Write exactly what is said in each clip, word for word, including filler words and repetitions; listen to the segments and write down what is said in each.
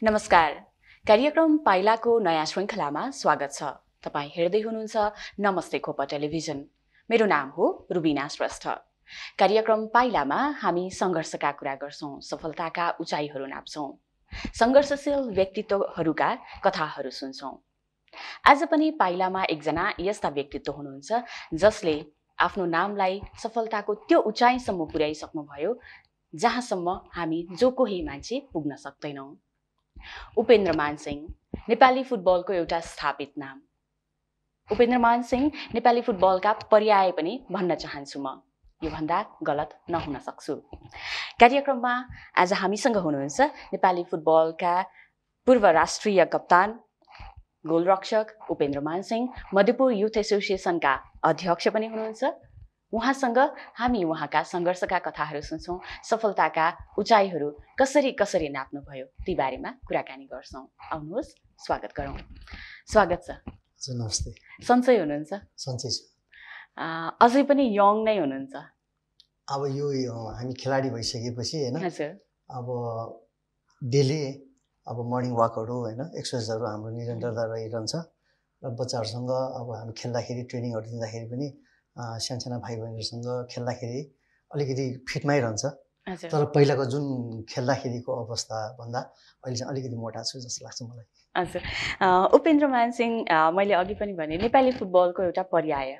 नमस्कार। कार्यक्रम पाइलाको नयाँ श्रृङ्खलामा स्वागत छ। तपाईं हेर्दै हुनुहुन्छ नमस्ते खोपा टेलिभिजन। मेरो नाम हो रुबिना श्रेष्ठ। कार्यक्रम पाइलामा हामी संघर्षका कुरा गर्छौं, सफलताका उचाइहरू नाप्छौं, संघर्षशील व्यक्तित्वहरूका कथाहरू सुन्छौं। आज पनि पाइलामा एकजना यस्ता व्यक्तित्व हुनुहुन्छ जसले आफ्नो नामलाई सफलताको त्यो उचाइसम्म पुर्याइसक्नुभयो जहाँसम्म हामी जो कोही मान्छे पुग्न सक्दैनौं। उपेन्द्र मान सिंह नेपाली फुटबलको एउटा स्थापित नाम। उपेन्द्र मान सिंह नेपाली फुटबलका पर्याय पनि भन्न चाहन्छु म, यो भन्दा गलत नहुन सक्छु। कार्यक्रममा आज हामीसँग हुनुहुन्छ नेपाली फुटबलका पूर्व राष्ट्रिय कप्तान, गोलरक्षक उपेन्द्र मान सिंह, मध्यपुर युथ एसोसिएसनका अध्यक्ष पनि हुनुहुन्छ। उहाँसँग हामी उहाँका संघर्षका कथाहरू सुन्छौं, सफलताका उचाइहरू कसरी कसरी नाप्नुभयो ती बारेमा कुराकानी गर्छौं। आउनुहोस् स्वागत गरौँ। स्वागत छ। हजुर नमस्ते। सन्चै हुनुहुन्छ? सन्चै छु। अझै पनि यङ नै हुनुहुन्छ? अब यो हामी खेलाडी भइसकेपछि हैन, हजुर, अब डेली अब मर्निङ वाकहरू हैन, एक्सर्साइजहरू हाम्रो निरन्तरता रहिरहन्छ र बच्चाहरूसँग अब हामी खेल्दाखेरि ट्रेनिङहरू दिँदाखेरि पनि सानसाना भाइ बहिनीहरूसँग खेल्दाखेरि अलिकति फिटमै रहन्छ। तर पहिलाको जुन खेल्दाखेरिको अवस्था भन्दा अहिले चाहिँ अलिकति मोटा छु जस्तो लाग्छ मलाई। हजुर, उपेन्द्र मान सिंह, मैले अघि पनि भने नेपाली फुटबलको एउटा पर्याय।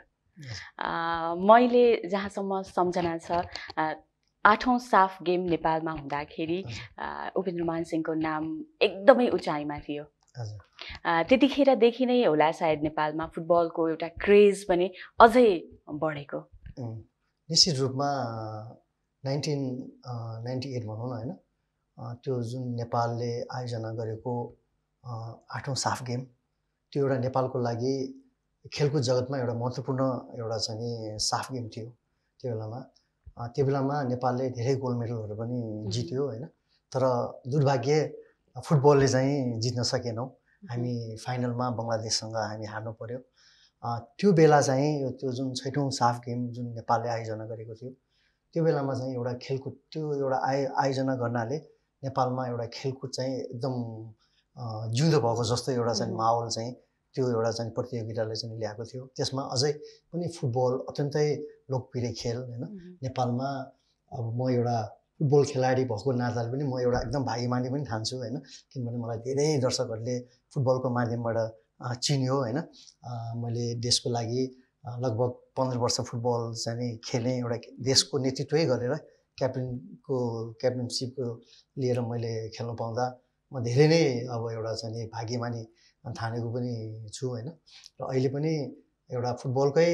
मैले जहाँसम्म सम्झना छ, आठौँ साफ गेम नेपालमा हुँदाखेरि उपेन्द्र मान सिंहको नाम एकदमै उचाइमा थियो। त्यतिखेरदेखि नै होला सायद नेपालमा फुटबलको एउटा क्रेज पनि अझै बढेको। निश्चित रूपमा नाइन्टिन नाइन्टी एट भनौँ न होइन, त्यो जुन नेपालले आयोजना गरेको आठौँ साफ गेम, त्यो एउटा नेपालको लागि खेलकुद जगतमा एउटा महत्त्वपूर्ण एउटा चाहिँ साफ गेम थियो। त्यो बेलामा त्यो बेलामा नेपालले धेरै गोल्ड मेडलहरू पनि जित्यो होइन, तर दुर्भाग्य फुटबलले चाहिँ जित्न सकेनौँ। हामी फाइनलमा बङ्गलादेशसँग हामी हार्नु पर्यो। त्यो बेला चाहिँ त्यो जुन छैटौँ साफ गेम जुन नेपालले आयोजना गरेको थियो, त्यो बेलामा चाहिँ एउटा खेलकुद त्यो एउटा आय आयोजना गर्नाले नेपालमा एउटा खेलकुद चाहिँ एकदम जिउँदो भएको जस्तो एउटा चाहिँ माहौल चाहिँ त्यो एउटा चाहिँ प्रतियोगिताले चाहिँ ल्याएको थियो। त्यसमा अझै पनि फुटबल अत्यन्तै लोकप्रिय खेल होइन। नेपालमा अब म एउटा फुटबल खेलाडी भएको नाताले पनि म एउटा एकदम भाग्यमानी पनि ठान्छु होइन, किनभने मलाई धेरै दर्शकहरूले फुटबलको माध्यमबाट चिन्यो होइन। मैले देशको लागि लगभग पन्ध्र वर्ष फुटबल चाहिँ खेलेँ, एउटा देशको नेतृत्वै गरेर क्याप्टेनको क्याप्टेनसिपको लिएर मैले खेल्नु पाउँदा म धेरै नै अब एउटा चाहिँ भाग्यमानी ठानेको पनि छु होइन। र अहिले पनि एउटा फुटबलकै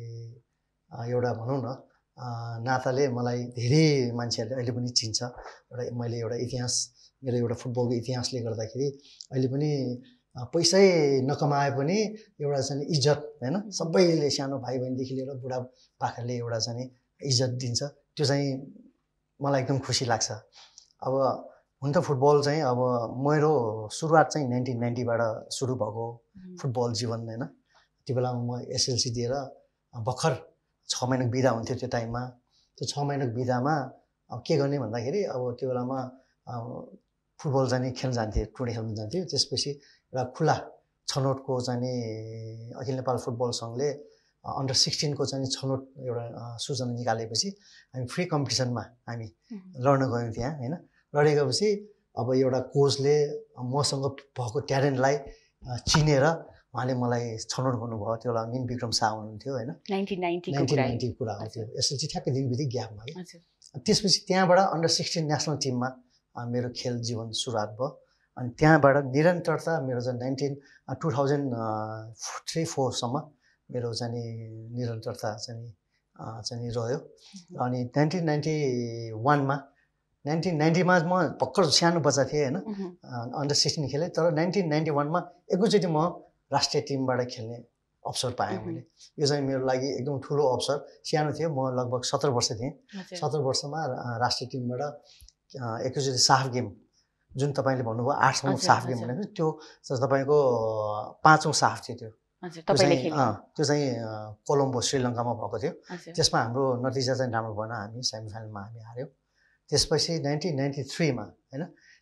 एउटा भनौँ न नाताले मलाई धेरै मान्छेहरूले अहिले पनि चिन्छ। एउटा मैले एउटा इतिहास, मेरो एउटा फुटबलको इतिहासले गर्दाखेरि अहिले पनि पैसै नकमाए पनि एउटा चाहिँ इज्जत होइन, सबैले सानो भाइ बहिनीदेखि लिएर बुढा पाकाले एउटा चाहिँ इज्जत दिन्छ। त्यो चाहिँ मलाई एकदम खुसी लाग्छ। अब हुन त फुटबल चाहिँ अब मेरो सुरुवात चाहिँ नाइन्टिन नाइन्टीबाट सुरु भएको फुटबल जीवन होइन। त्यो बेलामा म एसएलसी दिएर भर्खर छ महिनाको बिदा हुन्थ्यो त्यो टाइममा। त्यो छ महिनाको बिदामा अब के गर्ने भन्दाखेरि अब त्यो बेलामा फुटबल जाने खेल्न जान्थेँ, टुर्नी खेल्न जान्थ्यो। त्यसपछि एउटा खुला छनौटको चाहिँ अखिल नेपाल फुटबल सङ्घले अन्डर सिक्सटिनको चाहिँ छनौट एउटा सूचना निकालेपछि हामी फ्री कम्पिटिसनमा हामी लड्न गयौँ त्यहाँ होइन। लडेपछि अब एउटा कोचले मसँग भएको ट्यालेन्टलाई चिनेर उहाँले मलाई छनौट गर्नुभयो। त्यो बेला मिन विक्रम शाह हुनुहुन्थ्यो होइन। नाइन्टिन नाइन्टी नाइन्टिन नाइन्टी कुरा हो त्यो, एसएलसी ठ्याक्कै दिनबित्तिकै ग्यापमा है। त्यसपछि त्यहाँबाट अन्डर सिक्सटिन नेसनल टिममा मेरो खेल जीवन सुरुवात भयो। अनि त्यहाँबाट निरन्तरता मेरो चाहिँ नाइन्टिन टु थाउजन्ड थ्री फोरसम्म मेरो चाहिँ निरन्तरता चाहिँ चाहिँ रह्यो। अनि नाइन्टिन नाइन्टी वानमा नाइन्टिन नाइन्टीमा म भर्खर सानो बच्चा थिएँ होइन, अन्डर सिक्सटिन खेलेँ। तर नाइन्टिन नाइन्टी वानमा एकैचोटि म राष्ट्रिय टिमबाट खेल्ने अवसर पाएँ मैले। यो चाहिँ मेरो लागि एकदम ठुलो अवसर। सानो थियो म, लगभग सत्र वर्ष थिएँ। सत्र वर्षमा राष्ट्रिय टिमबाट एकैचोटि साफ गेम जुन तपाईँले भन्नुभयो आठौँ साफ गेम भनेको त्यो तपाईँको पाँचौँ साफ थियो त्यो। त्यो चाहिँ त्यो चाहिँ कोलम्बो श्रीलङ्कामा भएको थियो। त्यसमा हाम्रो नतिजा चाहिँ राम्रो भएन, हामी सेमी फाइनलमा हामी हार्यौँ। त्यसपछि नाइन्टिन नाइन्टी थ्रीमा होइन,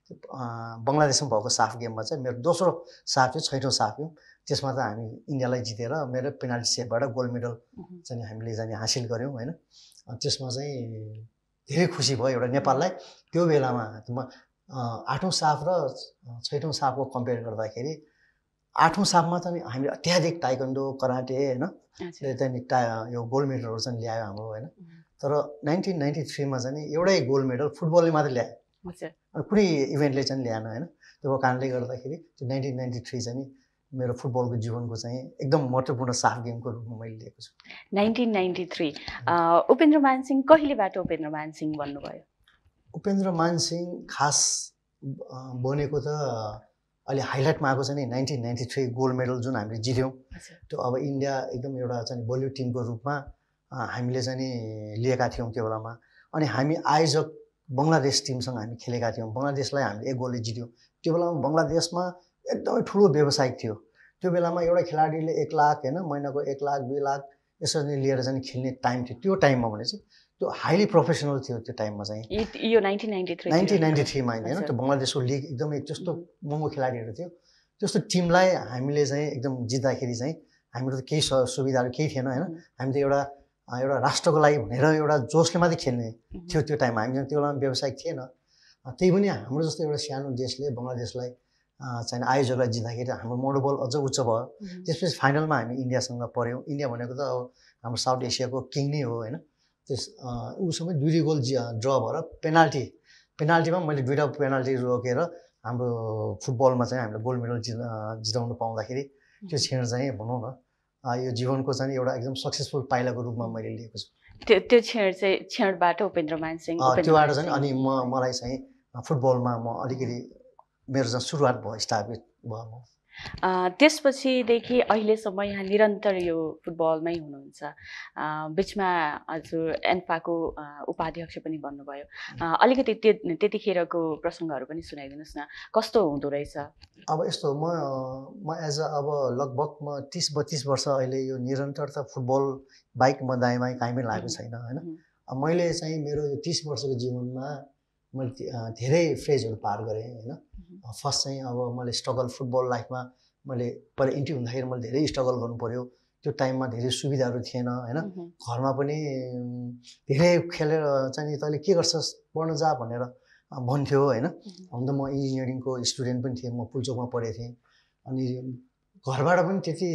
बङ्गलादेशमा भएको साफ गेममा चाहिँ मेरो दोस्रो साफ थियो, छैटौँ साफ गेम। त्यसमा त हामी इन्डियालाई जितेर मेरो पेनाल्टी सेभबाट गोल्ड मेडल चाहिँ हामीले चाहिँ हासिल गऱ्यौँ होइन। त्यसमा चाहिँ धेरै खुसी भयो एउटा नेपाललाई। त्यो बेलामा म आठौँ साफ र छैटौँ साफको कम्पेयर गर्दाखेरि आठौँ साफमा चाहिँ हामीले अत्याधिक ताइक्वान्डो, कराटे होइन त्यहाँदेखि टा यो गोल्ड मेडलहरू चाहिँ ल्यायो हाम्रो होइन। तर नाइन्टिन नाइन्टी थ्रीमा चाहिँ एउटै गोल्ड मेडल फुटबलले मात्रै ल्यायो, कुनै इभेन्टले चाहिँ ल्याएन होइन। त्यो कारणले गर्दाखेरि त्यो नाइन्टिन नाइन्टी थ्री चाहिँ मेरो फुटबलको जीवनको चाहिँ एकदम महत्त्वपूर्ण साफ गेमको रूपमा मैले लिएको छु। नाइन्टिन नाइन्टी थ्री उपेन्द्र मान सिंह कहिलेबाट उपेन्द्र मान सिंह बन्नुभयो? उपेन्द्र मान सिंह खास बनेको त अहिले हाइलाइटमा आएको चाहिँ नि nineteen ninety three gold medal जुन हामीले जित्यौँ त्यो अब इन्डिया एकदम एउटा चाहिँ बलिउड टिमको रूपमा हामीले चाहिँ नि लिएका थियौँ त्यो बेलामा। अनि हामी आयोजक बङ्गलादेश टिमसँग हामी खेलेका थियौँ, बङ्गलादेशलाई हामीले एक गोलले जित्यौँ। त्यो बेलामा बङ्गलादेशमा एकदमै ठुलो व्यवसायिक थियो। त्यो बेलामा एउटा खेलाडीले एक लाख होइन महिनाको एक लाख दुई लाख यसरी लिएर चाहिँ खेल्ने टाइम थियो। त्यो टाइममा भने चाहिँ त्यो हाइली प्रोफेसनल थियो त्यो टाइममा चाहिँ यो nineteen ninety three nineteen ninety थ्रीमा होइन। त्यो बङ्गलादेशको लिग एकदमै त्यस्तो महँगो खेलाडीहरू थियो। त्यस्तो टिमलाई हामीले चाहिँ एकदम जित्दाखेरि चाहिँ हाम्रो त केही सुविधाहरू केही थिएन होइन। हामी त एउटा एउटा राष्ट्रको लागि भनेर एउटा जोसले मात्रै खेल्ने थियो त्यो टाइममा। हामीसँग त्यो बेलामा व्यवसायिक थिएन। त्यही पनि हाम्रो जस्तो एउटा सानो देशले बङ्गलादेशलाई चाहिँ आयोजकलाई जित्दाखेरि हाम्रो मनोबल अझ उच्च भयो। त्यसपछि फाइनलमा हामी इन्डियासँग पऱ्यौँ। इन्डिया भनेको त अब हाम्रो साउथ एसियाको किङ नै हो होइन। त्यस उसँग दुई दुई गोल ड्र भएर पेनाल्टी पेनाल्टीमा मैले दुईवटा पेनाल्टी रोकेर हाम्रो फुटबलमा चाहिँ हामीले गोल्ड मेडल जित जिताउनु पाउँदाखेरि त्यो क्षण चाहिँ भनौँ न यो जीवनको चाहिँ एउटा एकदम सक्सेसफुल पाइलाको रूपमा मैले लिएको छु। त्यो त्यो क्षण चाहिँ क्षणबाट उपेन्द्र मान सिंह त्योबाट चाहिँ अनि म मलाई चाहिँ फुटबलमा म अलिकति मेरो चाहिँ सुरुवात भयो, स्थापित भयो म। त्यसपछिदेखि अहिलेसम्म यहाँ निरन्तर यो फुटबलमै हुनुहुन्छ। बिचमा हजुर एन्फाको उपाध्यक्ष पनि बन्नुभयो। अलिकति त्यो त्यतिखेरको प्रसङ्गहरू पनि सुनाइदिनुहोस् न, कस्तो हुँदो रहेछ? अब यस्तो म म एज अ अब लगभग म तिस बत्तिस वर्ष अहिले यो निरन्तर त फुटबल बाइक म दायाँ बायाँ काहीँ पनि लागेको छैन होइन। मैले चाहिँ मेरो यो तिस वर्षको जीवनमा मैले धेरै फेजहरू पार गरेँ होइन। फर्स्ट चाहिँ अब मैले स्ट्रगल फुटबल लाइफमा मैले पहिला इन्ट्री हुँदाखेरि मैले धेरै स्ट्रगल गर्नु पऱ्यो। त्यो टाइममा धेरै सुविधाहरू थिएन होइन। घरमा पनि धेरै खेलेर चाहिँ तैँले के गर्छस् पढ्न जा भनेर भन्थ्यो होइन। हुन त म इन्जिनियरिङको स्टुडेन्ट पनि थिएँ, म पुल्चोकमा पढेको थिएँ। अनि घरबाट पनि त्यति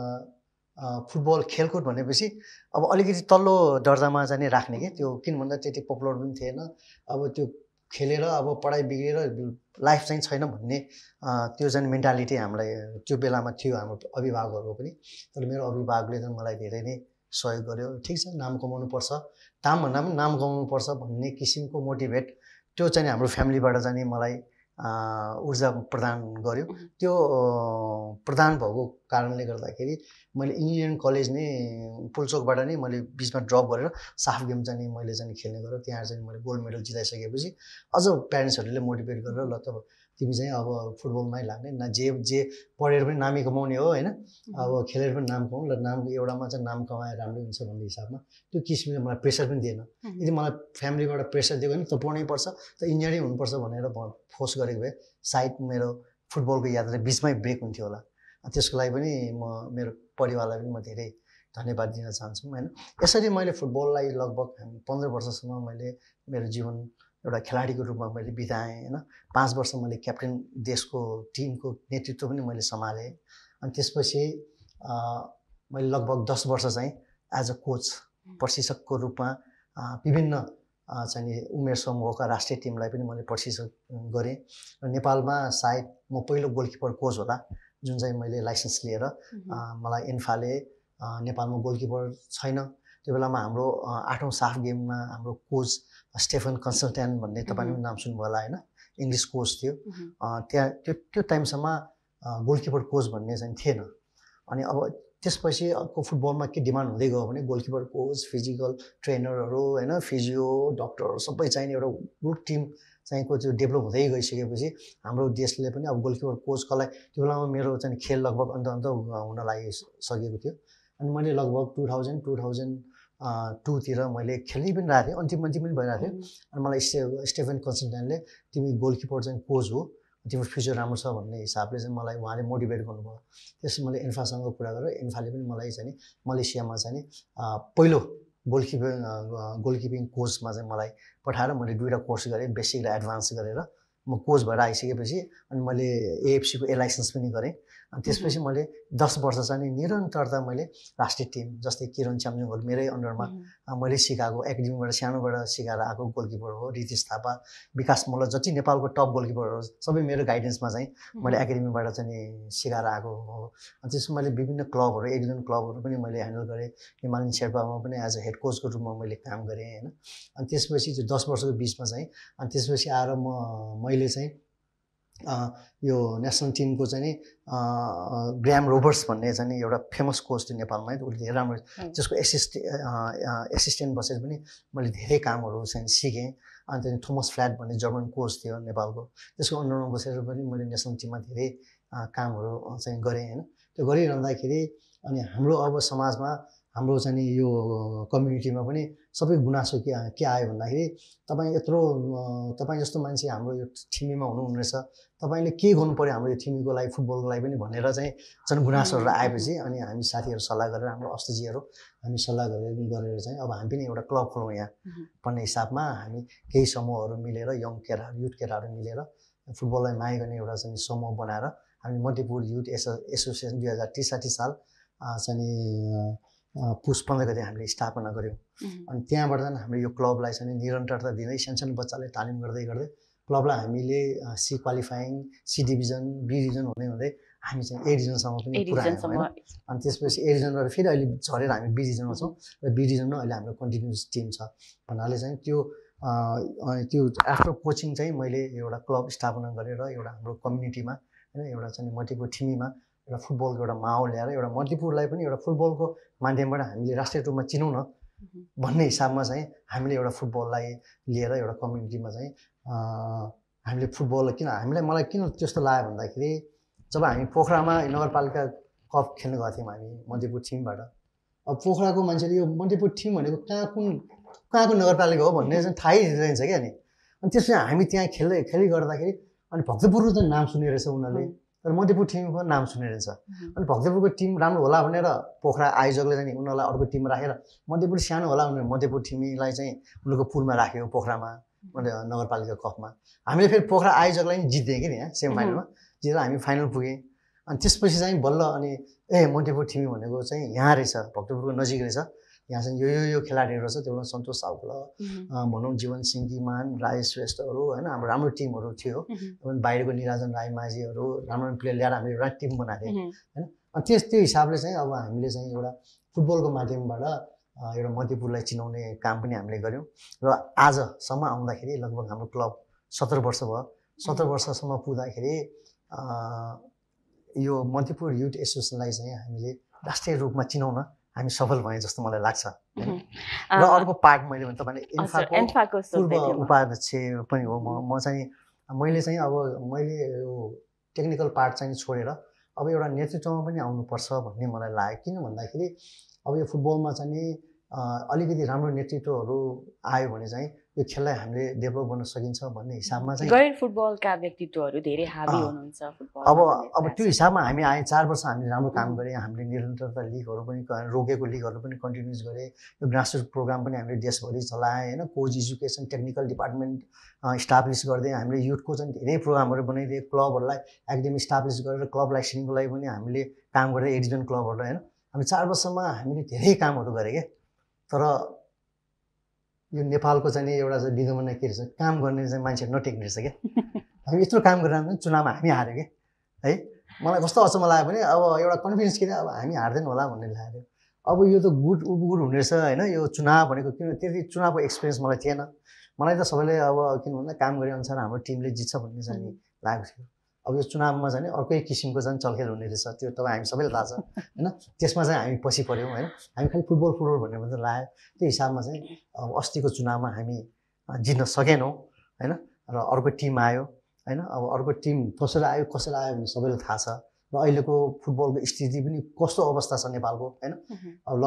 फुटबल खेलकुद भनेपछि अब अलिकति तल्लो दर्जामा चाहिँ राख्ने कि त्यो, किन भन्दा त्यति पपुलर पनि थिएन। अब त्यो खेलेर अब पढाइ बिग्रेर लाइफ चाहिँ छैन भन्ने त्यो चाहिँ मेन्टालिटी हामीलाई त्यो बेलामा थियो हाम्रो अभिभावकहरूको पनि। तर मेरो अभिभावकले त मलाई धेरै नै सहयोग गर्यो। ठिक छ नाम कमाउनुपर्छ, नाम भन्दा पनि नाम कमाउनुपर्छ भन्ने किसिमको मोटिभेट त्यो चाहिँ हाम्रो फ्यामिलीबाट चाहिँ मलाई ऊर्जा प्रदान गर्यो। त्यो प्रदान भएको कारणले गर्दाखेरि मैले इन्जिनियरिङ कलेज नै पुल्चोकबाट नै मैले बिचमा ड्रप गरेर साफ गेम चाहिँ मैले चाहिँ खेल्ने गरेँ। त्यहाँ चाहिँ मैले गोल्ड मेडल जिताइसकेपछि अझ प्यारेन्ट्सहरूले मोटिभेट गरेर ल त तिमी चाहिँ अब फुटबलमै लाग्ने न, जे जे पढेर पनि नामै कमाउने हो होइन, अब खेलेर पनि नाम कमाउनु ल, नामको एउटामा चाहिँ नाम कमाएर राम्रै हुन्छ भन्ने हिसाबमा त्यो किसिमले मलाई प्रेसर पनि दिएन। यदि मलाई फ्यामिलीबाट प्रेसर दियो भने त पढ्नै पर्छ त इन्जिनियरिङ हुनुपर्छ भनेर फोर्स गरेको भए सायद मेरो फुटबलको यात्रा बिचमै ब्रेक हुन्थ्यो होला। त्यसको लागि पनि म मेरो परिवारलाई पनि म धेरै धन्यवाद दिन चाहन्छु होइन। यसरी मैले फुटबललाई लगभग पन्ध्र वर्षसम्म मैले मेरो जीवन एउटा खेलाडीको रूपमा मैले बिताएँ होइन। पाँच वर्ष मैले क्याप्टेन देशको टिमको नेतृत्व पनि मैले सम्हालेँ। अनि त्यसपछि मैले लगभग दस वर्ष चाहिँ एज अ कोच प्रशिक्षकको रूपमा विभिन्न चाहिँ उमेर समूहका राष्ट्रिय टिमलाई पनि मैले प्रशिक्षक गरेँ। र नेपालमा सायद म पहिलो गोलकिपर कोच होला जुन चाहिँ मैले लाइसेन्स लिएर मलाई एन्फाले नेपालमा गोलकिपर छैन त्यो बेलामा हाम्रो आठौँ साफ गेममा हाम्रो कोच स्टेफन कन्सल्ट्यान्ट भन्ने तपाईँले पनि नाम सुन्नुभयो होला होइन, इङ्ग्लिस कोच थियो। त्यहाँ त्यो त्यो टाइमसम्म गोलकिपर कोच भन्ने चाहिँ थिएन। अनि अब त्यसपछि को फुटबलमा के डिमान्ड हुँदै गयो भने गोलकिपर कोच, फिजिकल ट्रेनरहरू होइन, फिजियो डक्टरहरू सबै चाहिने एउटा ग्रुप टिम चाहिँको त्यो डेभलप हुँदै गइसकेपछि हाम्रो देशले पनि अब गोलकिपर कोचकोलाई त्यो बेलामा मेरो चाहिँ खेल लगभग अन्त अन्त हुन लागिसकेको थियो। अनि मैले लगभग टु थाउजन्ड टु थाउजन्ड टूतिर मैले खेल्नै पनि रहेको थिएँ, अन्तिम अन्तिम पनि भइरहेको थियो। अनि मलाई स्टे स्टेफन कन्सल्टेन्टले तिमी गोलकिपर चाहिँ कोच हो, तिम्रो फ्युचर राम्रो छ भन्ने हिसाबले चाहिँ मलाई उहाँले मोटिभेट गर्नुभयो। त्यसपछि मैले एन्फासँग कुरा गरेर एन्फाले पनि मलाई चाहिँ मलेसियामा चाहिँ पहिलो गोलकिपिङ गोलकिपिङ कोचमा चाहिँ मलाई पठाएर मैले दुईवटा कोर्स गरेँ, बेसिक र एडभान्स गरेर म कोच भएर आइसकेपछि अनि मैले एएफसीको ए लाइसेन्स पनि गरेँ। अनि त्यसपछि मैले दस वर्ष चाहिँ निरन्तरता मैले राष्ट्रिय टिम जस्तै किरण च्याम्जुङहरू मेरै अन्डरमा मैले सिकाएको एकाडेमीबाट सानोबाट सिकाएर आएको गोलकिपर हो, रितेश थापा, विकास मल्ल, जति नेपालको टप गोलकिपरहरू सबै मेरो गाइडेन्समा चाहिँ मैले एकाडेमीबाट चाहिँ सिकाएर आएको हो। अनि त्यसमा मैले विभिन्न क्लबहरू एडिजन क्लबहरू पनि मैले ह्यान्डल गरेँ। हिमालयन शेर्पामा पनि एज अ हेड कोचको रूपमा मैले काम गरेँ होइन। अनि त्यसपछि त्यो दस वर्षको बिचमा चाहिँ अनि त्यसपछि आएर म मैले चाहिँ यो नेसनल टिमको चाहिँ नि ग्राम रोबर्ट्स भन्ने चाहिँ एउटा फेमस कोच थियो नेपालमा, उसले धेरै राम्रो, जसको एसिस्ट एसिस्टेन्ट बसेर पनि मैले धेरै कामहरू चाहिँ सिकेँ। अनि त्यहाँदेखि थोमस फ्ल्याट भन्ने जर्मन कोच थियो नेपालको, त्यसको अन्डरमा बसेर पनि मैले नेसनल टिममा धेरै कामहरू चाहिँ गरेँ होइन। त्यो गरिरहँदाखेरि अनि हाम्रो अब समाजमा हाम्रो चाहिँ यो कम्युनिटीमा पनि सबै गुनासो के के आयो भन्दाखेरि तपाईँ यत्रो तपाईँ जस्तो मान्छे हाम्रो यो टिममा हुनुहुने रहेछ, तपाईँले के गर्नु पऱ्यो हाम्रो यो टिमको लागि, फुटबलको लागि पनि भनेर चाहिँ जनगुनासोहरू आएपछि अनि हामी साथीहरू सल्लाह गरेर हाम्रो अस्तिजीहरू हामी सल्लाह गरेर गरेर चाहिँ अब हामी पनि एउटा क्लब खोलौँ यहाँ भन्ने हिसाबमा हामी केही समूहहरू मिलेर यङ केटाहरू युथ केटाहरू मिलेर फुटबललाई माया गर्ने एउटा चाहिँ समूह बनाएर हामी मध्यपुर युथ एसो एसोसिएसन दुई हजार त्रिसाठी साल चाहिँ पुस पन्ध्र गते हामीले स्थापना गऱ्यौँ। अनि त्यहाँबाट चाहिँ हामीले यो क्लबलाई चाहिँ निरन्तरता दिँदै सानसानो बच्चालाई तालिम गर्दै गर्दै क्लबलाई हामीले C qualifying, C division, B division हुँदै हुँदै हामी चाहिँ ए डिभिजनसम्म पनि पुऱ्यायौँ होइन। अनि त्यसपछि ए डिभिजनबाट फेरि अहिले झरेर हामी बी डिभिजनमा छौँ र बी डिभिजनमा अहिले हाम्रो कन्टिन्युस टिम छ भन्नाले चाहिँ त्यो त्यो आफ्टर कोचिङ चाहिँ मैले एउटा क्लब स्थापना गरेर एउटा हाम्रो कम्युनिटीमा होइन एउटा चाहिँ मध्यपुर ठिमीमा एउटा फुटबलको एउटा माहौल ल्याएर एउटा मध्यपुरलाई पनि एउटा फुटबलको माध्यमबाट हामीले राष्ट्रिय रूपमा चिनौँ न भन्ने हिसाबमा चाहिँ हामीले एउटा फुटबललाई लिएर एउटा कम्युनिटीमा चाहिँ हामीले फुटबल किन हामीलाई मलाई किन त्यस्तो लाग्यो भन्दाखेरि जब हामी पोखरामा नगरपालिका कप खेल्न गएको थियौँ हामी मध्यपुर टिमबाट, अब पोखराको मान्छेले यो मध्यपुर टिम भनेको कहाँ कुन कहाँको नगरपालिका हो भन्ने चाहिँ थाहै दिँदैन क्या नि। अनि त्यसपछि हामी त्यहाँ खेल्दै खेली गर्दाखेरि अनि भक्तपुरको चाहिँ नाम सुने रहेछ उनीहरूले, तर मध्यपुर टिमको नाम सुने रहेछ। अनि भक्तपुरको टिम राम्रो होला भनेर पोखरा आयोजकले चाहिँ उनीहरूलाई अर्को टिममा राखेर मध्यपुर सानो होला भनेर मध्यपुर टिमलाई चाहिँ उनीहरूको पुलमा राख्यो पोखरामा नगरपालिका कपमा। हामीले फेरि पोखरा आयोजकलाई पनि जित्थ्यौँ कि यहाँ सेमी फाइनलमा जितेर हामी फाइनल पुग्यौँ। अनि त्यसपछि चाहिँ बल्ल अनि ए मध्यपुर टिम भनेको चाहिँ यहाँ रहेछ, भक्तपुरको नजिक रहेछ, यहाँ चाहिँ यो यो यो खेलाडीहरू रहेछ, त्यो सन्तोष साउक्ल भनौँ, जीवन सिङ्गीमान, राजेश श्रेष्ठहरू होइन हाम्रो राम्रो टिमहरू थियो। बाहिरको निराजन राई माझीहरू राम्रो प्लेयर ल्याएर हामीले एउटा टिम बनाएको थियौँ होइन। अनि त्यस त्यो हिसाबले चाहिँ अब हामीले चाहिँ एउटा फुटबलको माध्यमबाट एउटा मध्यपुरलाई चिनाउने काम पनि हामीले गऱ्यौँ। र आजसम्म आउँदाखेरि लगभग हाम्रो क्लब सत्र वर्ष भयो। सत्र वर्षसम्म पुग्दाखेरि यो मध्यपुर युथ एसोसिएसनलाई चाहिँ हामीले राष्ट्रिय रूपमा चिनाउन हामी सफल भएँ जस्तो मलाई लाग्छ। र अर्को पार्ट मैले भने तपाईँले इन्फाको पूर्व उपाध्यक्ष पनि हो म म चाहिँ मैले चाहिँ अब मैले यो टेक्निकल पार्ट चाहिँ छोडेर अब एउटा नेतृत्वमा पनि आउनुपर्छ भन्ने मलाई लाग्यो। किन भन्दाखेरि अब यो फुटबलमा चाहिँ अलिकति राम्रो नेतृत्वहरू आयो भने चाहिँ यो खेललाई हामीले डेभलप गर्न सकिन्छ भन्ने हिसाबमा चाहिँ गैर फुटबलका व्यक्तित्वहरू धेरै हाबी हुनुहुन्छ फुटबल। अब अब त्यो हिसाबमा हामी आए चार वर्ष हामीले राम्रो काम गऱ्यौँ। हामीले निरन्तरता लिगहरू पनि रोकेको लिगहरू पनि कन्टिन्युस गरेँ। यो ग्रासरुट प्रोग्राम पनि हामीले देशभरि चलाएँ होइन। Coach education technical department establish गर्दै हामीले युथको चाहिँ धेरै प्रोग्रामहरू बनाइदिए। क्लबहरूलाई एकाडेमी इस्टाब्लिस गरेर क्लब लाइसेन्सको लागि पनि हामीले काम गरेर एडिजन क्लबहरूलाई होइन। हामी चार वर्षमा हामीले धेरै कामहरू गरेँ क्या। तर यो नेपालको चाहिँ एउटा चाहिँ विगमन के रहेछ, काम गर्ने चाहिँ मान्छे नटेक्ने रहेछ क्या। हामी यत्रो काम गरेर पनि चुनावमा हामी हार्यो क्या है। मलाई कस्तो अचम्म लाग्यो भने अब एउटा कन्फिडेन्स किन अब हामी हार्दैन होला भन्ने लाग्यो। अब यो त गुड गुड हुने रहेछ होइन। यो चुनाव भनेको किन त्यति चुनावको एक्सपिरियन्स मलाई थिएन। मलाई त सबैले अब किन भन्दा काम गरे अनुसार हाम्रो टिमले जित्छ भन्ने चाहिँ लागेको थियो। अब यो चुनावमा चाहिँ अर्कै किसिमको चाहिँ चलखेल हुने रहेछ, त्यो तपाईँ हामी सबैलाई थाहा छ होइन। त्यसमा चाहिँ हामी पछि पऱ्यौँ होइन। हामी खालि फुटबल फुटबल भन्ने मात्रै लाग्यो। त्यो हिसाबमा चाहिँ अब अस्तिको चुनावमा हामी जित्न सकेनौँ होइन। र अर्को टिम आयो होइन। अब अर्को टिम कसरी आयो कसरी आयो भने सबैलाई थाहा छ। र अहिलेको फुटबलको स्थिति पनि कस्तो अवस्था छ नेपालको होइन। अब लगभग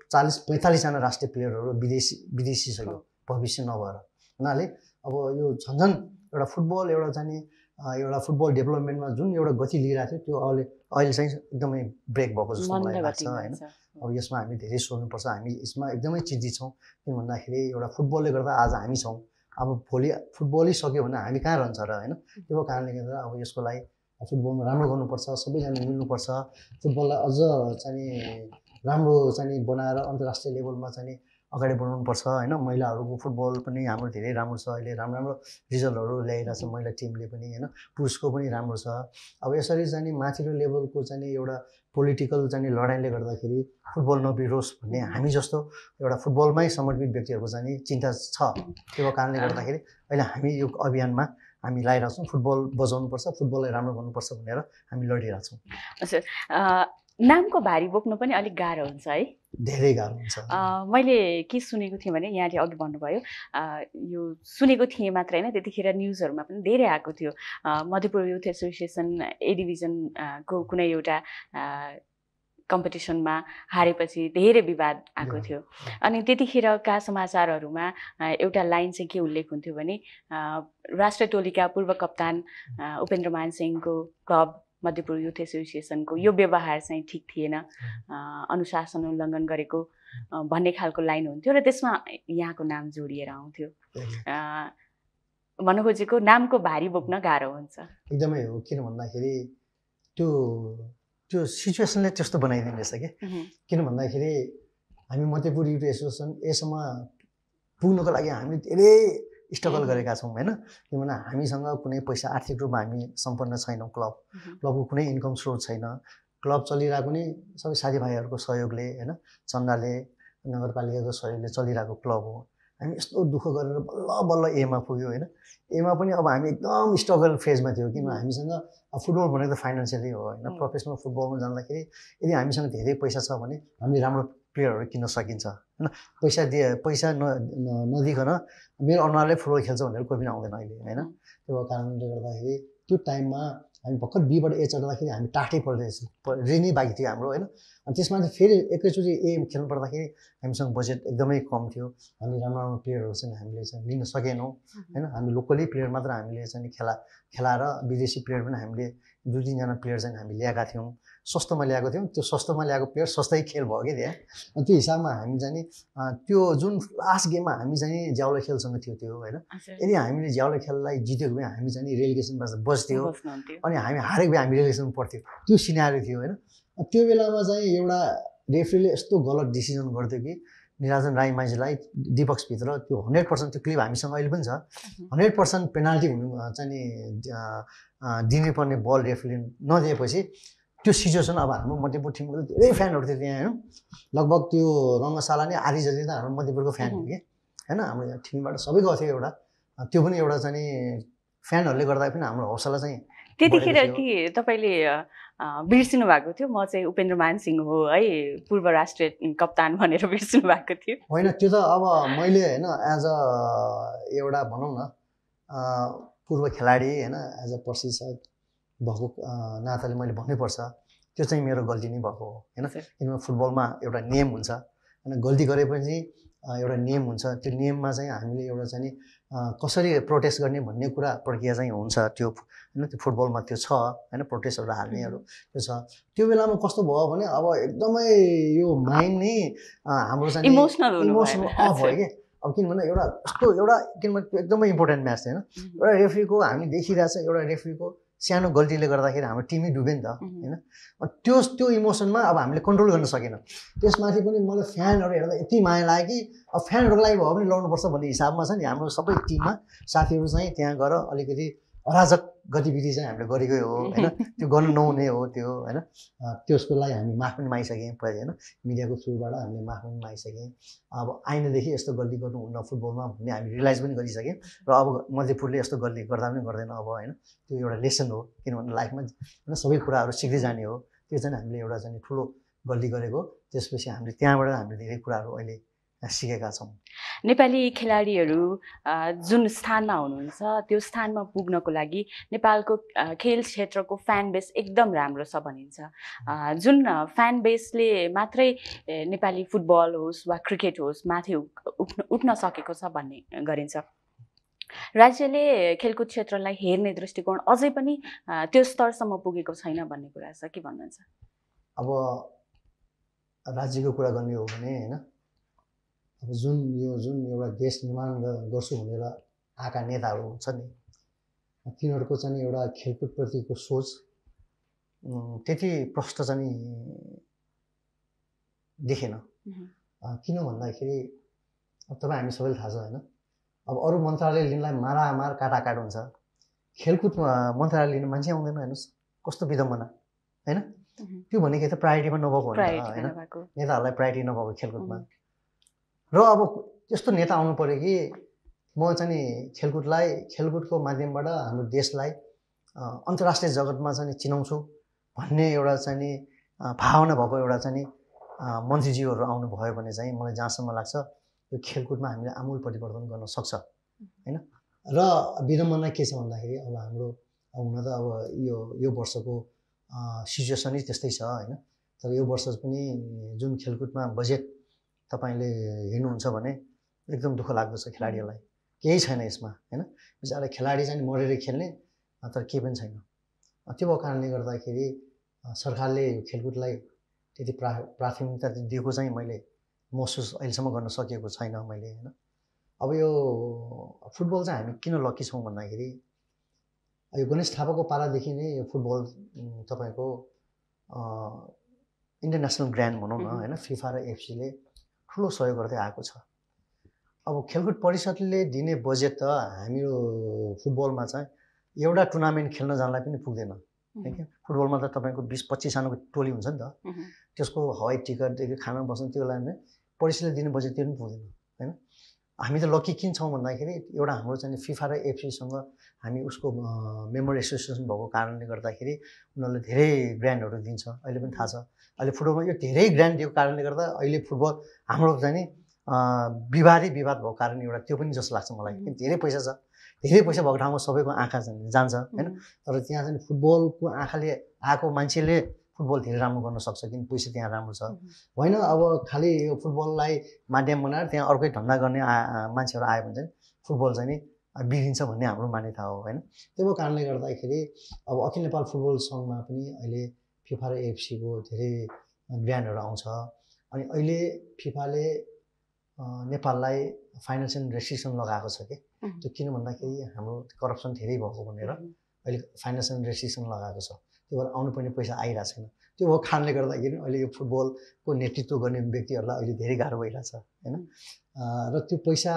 चालिस पैँतालिसजना राष्ट्रिय प्लेयरहरू विदेशी विदेशीसक्यो भविष्य नभएर हुनाले अब यो झन्झन एउटा फुटबल एउटा चाहिँ एउटा फुटबल डेभलपमेन्टमा जुन एउटा गति लिइरहेको थियो त्यो अहिले अहिले चाहिँ एकदमै ब्रेक भएको जस्तो मलाई लाग्छ होइन। अब यसमा हामी धेरै सोच्नुपर्छ, हामी यसमा एकदमै चिन्तित छौँ। किन भन्दाखेरि एउटा फुटबलले गर्दा आज हामी छौँ, अब भोलि फुटबलै सक्यो भने हामी कहाँ रहन्छ र होइन। त्यो कारणले गर्दा अब यसको लागि फुटबलमा राम्रो गर्नुपर्छ, सबैजना मिल्नुपर्छ, फुटबललाई अझ चाहिँ राम्रो चाहिँ बनाएर अन्तर्राष्ट्रिय लेभलमा चाहिँ अगाडि बढाउनुपर्छ होइन। महिलाहरूको फुटबल पनि हाम्रो धेरै राम्रो छ, अहिले राम्रो राम्रो रिजल्टहरू ल्याइरहेको छ महिला टिमले पनि होइन, पुरुषको पनि राम्रो छ। अब यसरी चाहिँ माथिल्लो लेभलको चाहिँ एउटा पोलिटिकल चाहिँ लडाइँले गर्दाखेरि फुटबल नबिग्रोस् भन्ने हामी जस्तो एउटा फुटबलमै समर्पित व्यक्तिहरूको चाहिँ चिन्ता छ। त्यो कारणले गर्दाखेरि अहिले हामी यो अभियानमा हामी लगाइरहेको छौँ, फुटबल बजाउनुपर्छ, फुटबललाई राम्रो गर्नुपर्छ भनेर हामी लडिरहेको छौँ। हजुर, नामको भारी बोक्नु पनि अलिक गाह्रो हुन्छ है? धेरै गाह्रो हुन्छ। मैले के सुनेको थिएँ भने यहाँले अघि भन्नुभयो यो सुनेको थिएँ मात्र होइन, त्यतिखेर न्युजहरूमा पनि धेरै आएको थियो मध्यपुर युथ एसोसिएसन ए डिभिजनको कुनै एउटा कम्पिटिसनमा हारेपछि धेरै विवाद आएको थियो। अनि त्यतिखेरका समाचारहरूमा एउटा लाइन चाहिँ के उल्लेख हुन्थ्यो भने राष्ट्रिय टोलीका पूर्व कप्तान उपेन्द्रमान सिंहको क्लब मध्यपुर युथ एसोसिएसनको यो व्यवहार चाहिँ ठिक थिएन, अनुशासन उल्लङ्घन गरेको भन्ने खालको लाइन हुन्थ्यो र त्यसमा यहाँको नाम जोडिएर आउँथ्यो। भन्न खोजेको नामको भारी बोक्न गाह्रो हुन्छ। एकदमै हो, किन भन्दाखेरि त्यो त्यो सिचुएसनले त्यस्तो बनाइदिने रहेछ कि। किन भन्दाखेरि हामी मध्यपुर युथ एसोसिएसन यसमा पुग्नको लागि हामी धेरै स्ट्रगल गरेका छौँ होइन। किनभने हामीसँग कुनै पैसा आर्थिक रूपमा हामी सम्पन्न छैनौँ, क्लब क्लबको कुनै इन्कम स्रोत छैन, क्लब चलिरहेको नि सबै साथीभाइहरूको सहयोगले होइन, चन्दाले नगरपालिकाको सहयोगले चलिरहेको क्लब हो। हामी यस्तो दुःख गरेर बल्ल बल्ल एमा पुग्यो होइन। एमा पनि अब हामी एकदम स्ट्रगल फेजमा थियो, किन हामीसँग फुटबल भनेको त फाइनेन्सियली हो होइन। प्रोफेसनल फुटबलमा जाँदाखेरि यदि हामीसँग धेरै पैसा छ भने हामीले राम्रो प्लेयरहरू किन्न सकिन्छ होइन। पैसा दिए पैसा न नदिकन मेरो अनुहारले फुटबल खेल्छ भनेर कोही पनि आउँदैन अहिले होइन। त्यो कारणले गर्दाखेरि त्यो टाइममा हामी भर्खर बीबाट ए चढ्दाखेरि हामी टाढै पर्दैछ, ऋणी बाँकी थियो हाम्रो होइन। अनि त्यसमा चाहिँ फेरि एकैचोटि ए खेल्नु पर्दाखेरि हामीसँग बजेट एकदमै कम थियो, हामी राम्रो राम्रो प्लेयरहरू चाहिँ हामीले चाहिँ लिन सकेनौँ होइन। हामी लोकली प्लेयर मात्र हामीले चाहिँ खेला खेलाएर विदेशी प्लेयर पनि हामीले दुई तिनजना प्लेयर चाहिँ हामी ल्याएका थियौँ, सस्तोमा ल्याएको थियौँ। त्यो सस्तोमा ल्याएको प्लेयर सस्तै खेल भयो कि त्यहाँ। अनि त्यो हिसाबमा हामी चाहिँ त्यो जुन लास्ट गेममा हामी चाहिँ ज्याउले खेलसँग थियो त्यो होइन। यदि हामीले ज्याउले खेललाई जितेको भए हामी चाहिँ रेलिगेसनमा बस्थ्यो, अनि हामी हारेको भए हामी रेलिगेसनमा पर्थ्यो, त्यो सिनारी थियो होइन। त्यो बेलामा चाहिँ एउटा रेफ्रीले यस्तो गलत डिसिजन गर्थ्यो कि निराजन राई माझीलाई डिबक्सभित्र त्यो हन्ड्रेड पर्सेन्ट त्यो क्लिप हामीसँग अहिले पनि छ, हन्ड्रेड पर्सेन्ट पेनाल्टी हुनु चाहिँ दिनै पर्ने बल रेफ्रीले नदिएपछि त्यो सिचुएसन अब हाम्रो मध्यपुर टिमको धेरै फ्यानहरू थियो त्यहाँ होइन। लगभग त्यो रङ्गशाला नै आधी जति त हाम्रो मध्यपुरको फ्यान थियो कि होइन। हाम्रो यहाँ टिमबाट सबै गएको थियो एउटा, त्यो पनि एउटा चाहिँ फ्यानहरूले गर्दा पनि हाम्रो हौसला चाहिँ त्यतिखेर कि तपाईँले बिर्सिनु भएको थियो म चाहिँ उपेन्द्रमान सिंह हो है पूर्व राष्ट्रिय कप्तान भनेर बिर्सिनु भएको थियो? होइन, त्यो त अब मैले होइन एज अ एउटा भनौँ न पूर्व खेलाडी होइन, एज अ प्रशिक्षक भएको नाताले मैले भन्नुपर्छ त्यो चाहिँ मेरो गल्ती नै भएको हो होइन। किनभने फुटबलमा एउटा नियम हुन्छ होइन, गल्ती गरेपछि एउटा नियम हुन्छ, त्यो नियममा चाहिँ हामीले एउटा चाहिँ कसरी प्रोटेस्ट गर्ने भन्ने कुरा प्रक्रिया चाहिँ हुन्छ त्यो होइन। त्यो फुटबलमा त्यो छ होइन, प्रोटेस्टहरू हाल्नेहरू त्यो छ। त्यो बेलामा कस्तो भयो भने अब एकदमै यो माइन्ड नै हाम्रो चाहिँ इमोसनल इमोसनल अफ भयो कि। अब किनभने एउटा यस्तो एउटा किनभने त्यो एकदमै इम्पोर्टेन्ट म्याच थियो होइन। एउटा रेफ्रीको हामी देखिरहेको छ एउटा रेफ्रीको सानो गल्तीले गर्दाखेरि हाम्रो टिमै डुब्यो नि त होइन। त्यो त्यो इमोसनमा अब हामीले कन्ट्रोल गर्न सकेनौँ। त्यसमाथि पनि मलाई फ्यानहरू हेर्दा यति माया लाग्यो कि अब फ्यानहरूको लागि भयो भने लड्नुपर्छ भन्ने हिसाबमा छ नि हाम्रो सबै टिममा साथीहरू चाहिँ त्यहाँ गएर अलिकति अराजक गतिविधि चाहिँ हामीले गरेकै हो होइन। त्यो गर्नु नहुने हो त्यो होइन। त्यसको लागि हामी माफ पनि मागिसक्यौँ पहिले होइन, मिडियाको थ्रुबाट हामीले माफ पनि मागिसक्यौँ। अब आइन्दादेखि यस्तो गल्ती गर्नुहुन्न फुटबलमा भन्ने हामी रियलाइज पनि गरिसक्यौँ र अब मध्यपुरले यस्तो गल्ती गर्दा पनि गर्दैन अब होइन। त्यो एउटा लेसन हो, किनभने लाइफमा होइन सबै कुराहरू सिक्दै जाने हो। त्यो चाहिँ हामीले एउटा चाहिँ ठुलो गल्ती गरेको, त्यसपछि हामीले त्यहाँबाट हामीले धेरै कुराहरू अहिले सिकेका छौँ। नेपाली खेलाडीहरू जुन स्थानमा हुनुहुन्छ त्यो स्थानमा पुग्नको लागि नेपालको खेल क्षेत्रको फ्यान बेस एकदम राम्रो छ भनिन्छ। जुन फ्यान बेसले मात्रै नेपाली फुटबल होस् वा क्रिकेट होस् माथि उठ्न उठ्न सकेको छ भन्ने गरिन्छ। राज्यले खेलकुद क्षेत्रलाई हेर्ने दृष्टिकोण अझै पनि त्यो स्तरसम्म पुगेको छैन भन्ने कुरा छ, के भन्नुहुन्छ? अब राज्यको कुरा गर्ने हो भने होइन, अब जुन यो जुन एउटा देश निर्माण गर्छु भनेर आएका नेताहरू हुन्छ नि, तिनीहरूको चाहिँ एउटा खेलकुदप्रतिको सोच त्यति प्रष्ट चाहिँ देखेन। किन भन्दाखेरि अब तपाईँ हामी सबैले थाहा छ होइन, अब अरू मन्त्रालय लिनलाई मारामार काटाकाट हुन्छ, खेलकुद मन्त्रालय लिन मान्छे आउँदैन। हेर्नुहोस् कस्तो विडम्बना होइन। त्यो भनेको त प्रायोरिटीमा नभएको हो नि त होइन, नेताहरूलाई प्रायोरिटी नभएको खेलकुदमा। र अब त्यस्तो नेता आउनु पऱ्यो कि म चाहिँ नि खेलकुदलाई खेलकुदको माध्यमबाट हाम्रो देशलाई अन्तर्राष्ट्रिय जगतमा चाहिँ चिनाउँछु भन्ने एउटा चाहिँ नि भावना भएको एउटा चाहिँ नि मन्त्रीज्यूहरू आउनु भयो भने चाहिँ मलाई जहाँसम्म लाग्छ यो खेलकुदमा हामीले आमूल परिवर्तन गर्न सक्छ होइन। र विडम्बना के छ भन्दाखेरि अब हाम्रो हुन त अब यो यो वर्षको सिचुएसनै त्यस्तै छ होइन। तर यो वर्ष पनि जुन खेलकुदमा बजेट तपाईँले हेर्नुहुन्छ भने एकदम दुःख लाग्दछ खेलाडीहरूलाई, केही छैन यसमा होइन। बिचरा खेलाडी चाहिँ मरेर खेल्ने, तर केही पनि छैन। त्यो भएको कारणले गर्दाखेरि सरकारले खेलकुदलाई त्यति प्रा प्राथमिकता दिएको चाहिँ मैले महसुस अहिलेसम्म गर्न सकेको छैन मैले होइन। अब यो फुटबल चाहिँ हामी किन लकी छौँ भन्दाखेरि यो गणेश थापाको पालादेखि नै यो फुटबल तपाईँको इन्टरनेसनल ग्रान्ड भनौँ न होइन, फिफा र एफसीले ठुलो सहयोग गर्दै आएको छ। अब खेलकुद परिषदले दिने बजेट त हाम्रो फुटबलमा चाहिँ एउटा टुर्नामेन्ट खेल्न जानलाई पनि पुग्दैन। फुटबलमा त तपाईँको बिस पच्चिसजनाको टोली हुन्छ नि त, त्यसको हवाई टिकटदेखि खाना बस्नु त्यो लागि परिषदले दिने बजेट त्यो पनि पुग्दैन होइन। हामी त लकी किन छौँ भन्दाखेरि एउटा हाम्रो चाहिँ फिफा र एफसीसँग हामी उसको मेम्बर एसोसिएसन भएको कारणले गर्दाखेरि उनीहरूले धेरै ग्रान्डहरू दिन्छ। अहिले पनि थाहा छ अहिले फुटबलमा यो धेरै ग्रान्ड दिएको कारणले गर्दा अहिले फुटबल हाम्रो चाहिँ नि विवादै विवाद भएको कारण एउटा त्यो पनि जस्तो लाग्छ मलाई। किन धेरै पैसा छ, धेरै पैसा भएको ठाउँमा सबैको आँखा जान्छ होइन। तर त्यहाँ चाहिँ फुटबलको आँखाले आएको मान्छेले फुटबल धेरै राम्रो गर्न सक्छ किन पैसा त्यहाँ राम्रो छ होइन। अब खालि यो फुटबललाई माध्यम बनाएर त्यहाँ अर्कै धन्दा गर्ने मान्छेहरू आयो भने चाहिँ फुटबल चाहिँ नि बिग्रिन्छ भन्ने हाम्रो मान्यता हो होइन। त्यो कारणले गर्दाखेरि अब अखिल नेपाल फुटबल सङ्घमा पनि अहिले फिफा र एफसीको धेरै ग्रान्डहरू आउँछ। अनि अहिले फिफाले नेपाललाई फाइनेन्सियल रेस्ट्रिक्सन लगाएको छ कि त्यो किन भन्दाखेरि हाम्रो करप्सन धेरै भएको भनेर अहिले फाइनेन्सियल रेस्ट्रिक्सन लगाएको छ। त्यो भएर आउनुपर्ने पैसा आइरहेको छैन। त्यो भएको कारणले गर्दाखेरि अहिले यो फुटबलको नेतृत्व गर्ने व्यक्तिहरूलाई अहिले धेरै गाह्रो भइरहेछ होइन। र त्यो पैसा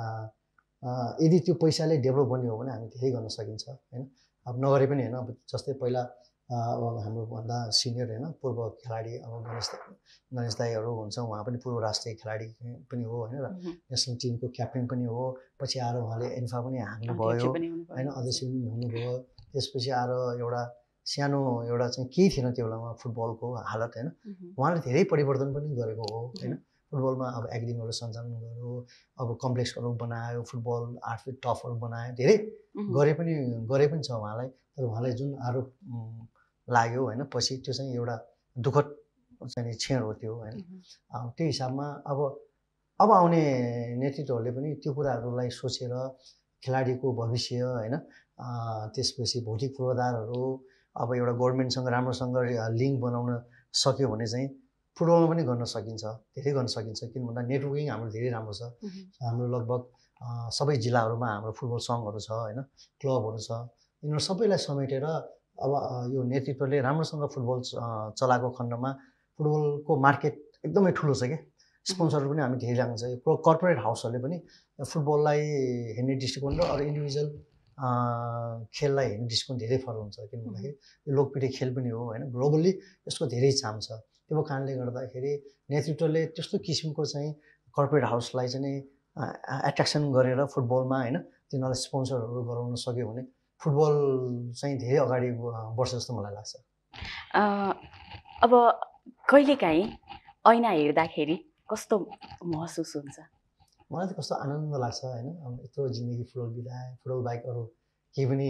यदि त्यो पैसाले डेभलप गर्ने हो भने हामी धेरै गर्न सकिन्छ होइन। अब नगरे पनि होइन, अब जस्तै पहिला अब हाम्रोभन्दा सिनियर होइन पूर्व खेलाडी अब गणेश गणेश दाईहरू हुन्छ, उहाँ पनि पूर्व राष्ट्रिय खेलाडी पनि हो होइन र नेसनल टिमको क्याप्टेन पनि हो। पछि आएर उहाँले एन्फा पनि हाल्नुभयो होइन, अध्यक्ष पनि हुनुभयो। त्यसपछि आएर एउटा सानो एउटा चाहिँ केही थिएन त्यो बेलामा फुटबलको हालत होइन, उहाँले धेरै परिवर्तन पनि गरेको हो होइन। फुटबलमा अब एकाडेमीहरू सञ्चालन गर्यो, अब कम्प्लेक्सहरू बनायो, फुटबल आठ फिट टफहरू बनायो, धेरै गरे पनि गरे पनि छ उहाँलाई। तर उहाँलाई जुन आरोप लाग्यो होइन पछि त्यो चाहिँ एउटा दुःखद चाहिँ क्षण हो त्यो होइन। त्यो हिसाबमा अब अब आउने नेतृत्वहरूले पनि त्यो कुराहरूलाई सोचेर खेलाडीको भविष्य होइन, त्यसपछि भौतिक पूर्वाधारहरू अब एउटा गभर्मेन्टसँग राम्रोसँग लिङ्क बनाउन सक्यो भने चाहिँ फुटबलमा पनि गर्न सकिन्छ, धेरै गर्न सकिन्छ। किन भन्दा नेटवर्किङ हाम्रो धेरै राम्रो छ। हाम्रो लगभग सबै जिल्लाहरूमा हाम्रो फुटबल सङ्घहरू छ होइन, क्लबहरू छ। यिनीहरू सबैलाई समेटेर अब यो नेतृत्वले राम्रोसँग फुटबल चलाएको खण्डमा फुटबलको मार्केट एकदमै ठुलो छ क्या। स्पोन्सरहरू पनि हामी धेरै राख्छ। यो कर्पोरेट हाउसहरूले पनि फुटबललाई हेर्ने दृष्टिकोण र अरू इन्डिभिजुअल खेललाई हेर्ने दृष्टिकोण धेरै फरक हुन्छ। किन भन्दाखेरि यो लोकप्रिय खेल पनि हो होइन, ग्लोबल्ली यसको धेरै चाम छ। त्यो कारणले गर्दाखेरि नेतृत्वले त्यस्तो किसिमको चाहिँ कर्पोरेट हाउसलाई चाहिँ एट्र्याक्सन गरेर फुटबलमा होइन तिनीहरूलाई स्पोन्सरहरू गराउन सक्यो भने फुटबल चाहिँ धेरै अगाडि बढ्छ जस्तो मलाई लाग्छ। अब कहिलेकाहीँ ऐना हेर्दाखेरि कस्तो महसुस हुन्छ? मलाई त कस्तो आनन्द लाग्छ होइन। अब यत्रो जिन्दगी फुटबल बिताएँ, फुटबल बाहेक अरू केही पनि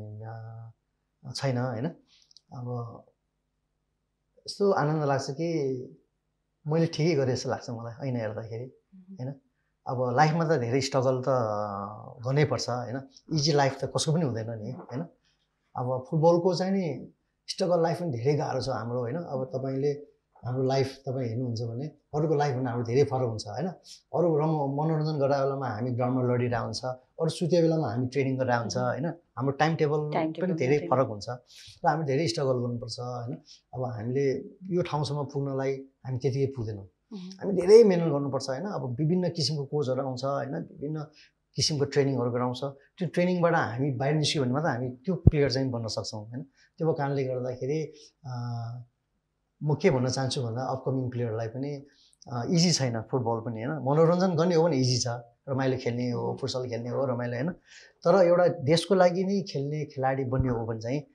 छैन होइन। अब यस्तो आनन्द लाग्छ कि मैले ठिकै गरेँ जस्तो लाग्छ मलाई ऐना हेर्दाखेरि होइन। अब लाइफमा त धेरै स्ट्रगल त गर्नैपर्छ होइन। इजी लाइफ त कसको पनि हुँदैन नि होइन। अब फुटबलको चाहिँ नि स्ट्रगल लाइफ पनि धेरै गाह्रो छ हाम्रो होइन। अब तपाईँले हाम्रो लाइफ तपाईँ हेर्नुहुन्छ भने अरूको लाइफभन्दा हाम्रो धेरै फरक हुन्छ होइन। अरू रम मनोरञ्जन गरेर बेलामा हामी ग्राउन्डमा लडिरहेको हुन्छ, अरू सुते बेलामा हामी ट्रेनिङ गरेर हुन्छ होइन। हाम्रो टाइम टेबल पनि धेरै फरक हुन्छ र हामी धेरै स्ट्रगल गर्नुपर्छ होइन। अब हामीले यो ठाउँसम्म पुग्नलाई हामी त्यतिकै पुग्दैनौँ, हामी धेरै मेहनत गर्नुपर्छ होइन। अब विभिन्न किसिमको कोचहरू आउँछ होइन, विभिन्न किसिमको ट्रेनिङहरू गराउँछ। त्यो ट्रेनिङबाट हामी बाहिर निस्क्यो भने मात्र हामी त्यो प्लेयर चाहिँ बन्न सक्छौँ होइन। त्यो कारणले गर्दाखेरि म के भन्न चाहन्छु भन्दा अपकमिङ प्लेयरलाई पनि इजी छैन फुटबल पनि होइन। मनोरञ्जन गर्ने हो भने इजी छ, रमाइलो खेल्ने हो, फुटसल खेल्ने हो, रमाइलो होइन। तर एउटा देशको लागि नै खेल्ने खेलाडी बन्ने हो भने चाहिँ